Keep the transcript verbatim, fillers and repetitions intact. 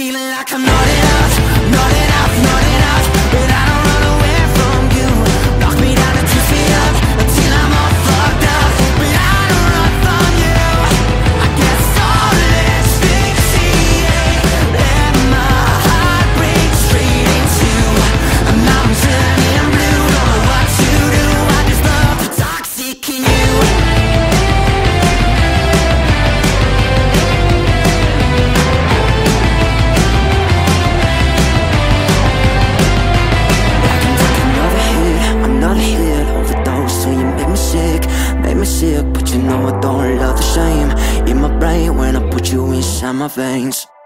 feeling like I'm not enough, not enough, not enough. But I don't run away from you. Knock me down to two feet up until I'm all fucked up. But I don't run from you. I get so asphyxiate, let my heart break straight into a mountain turning blue. Don't know what to do, I just love the toxic in you. Overdose, so you make me sick, make me sick. But you know I don't love the shame in my brain when I put you inside my veins.